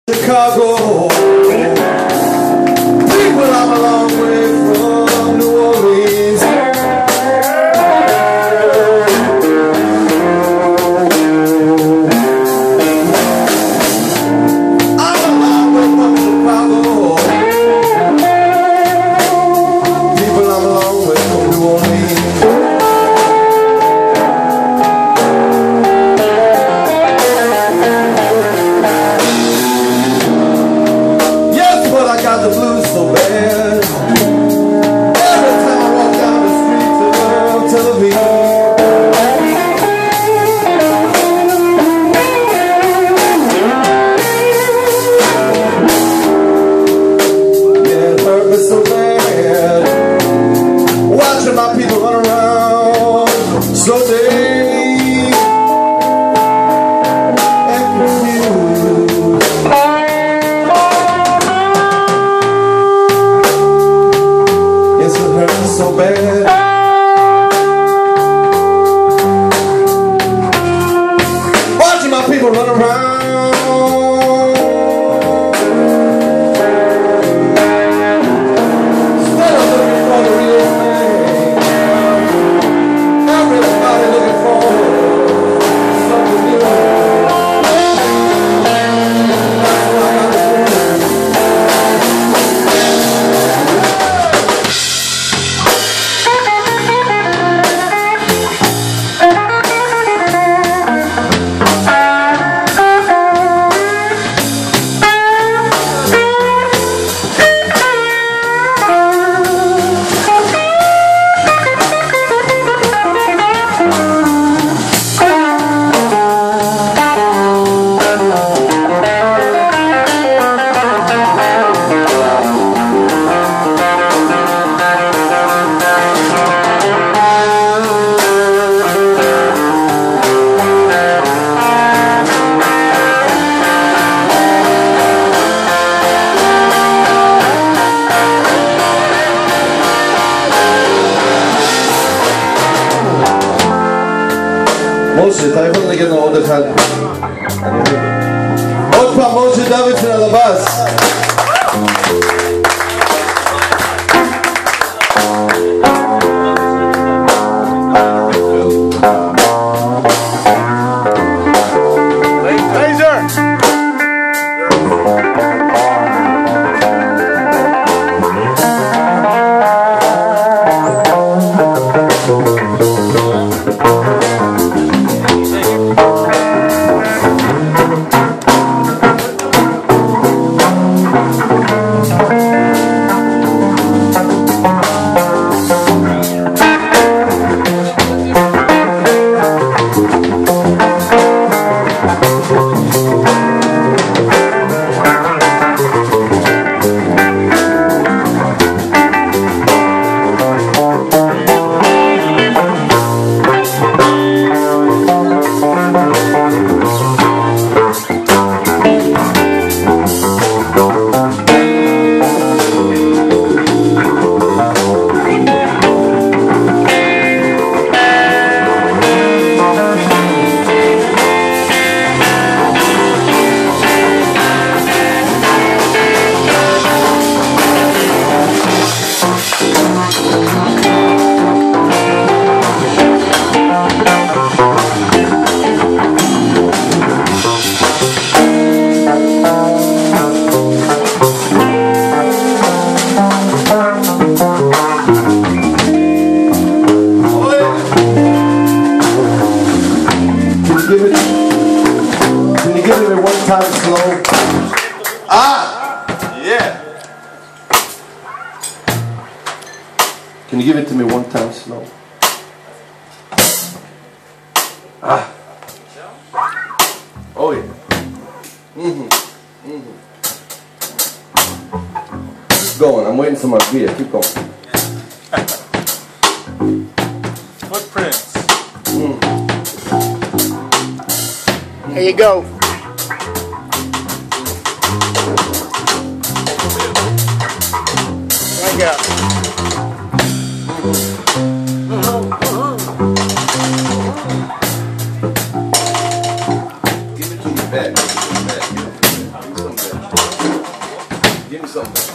Chicago, people I'm a long way from New Orleans. I'm a long way from Chicago, people I'm a long way from New Orleans. The blues so bad. Every time I walk down the streets of Tel Aviv, yeah, it hurt me so bad. Watching my people run around so deep and confused. So bad. Watching my people run around. Instead of looking for the real thing, everybody looking for something new. That's what I gotta do. משה, אתה יכול לנגן עוד אחד? עוד פעם, משה דוידסון על הבאס. Can you give it one time slow? Yeah. Can you give it to me one time slow? Oh yeah. Keep going. I'm waiting for my beer. Keep going. Footprints. There you go. Right up. Give it to me back. Give it to me back. Give it to me back. Give me something.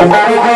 Thank you.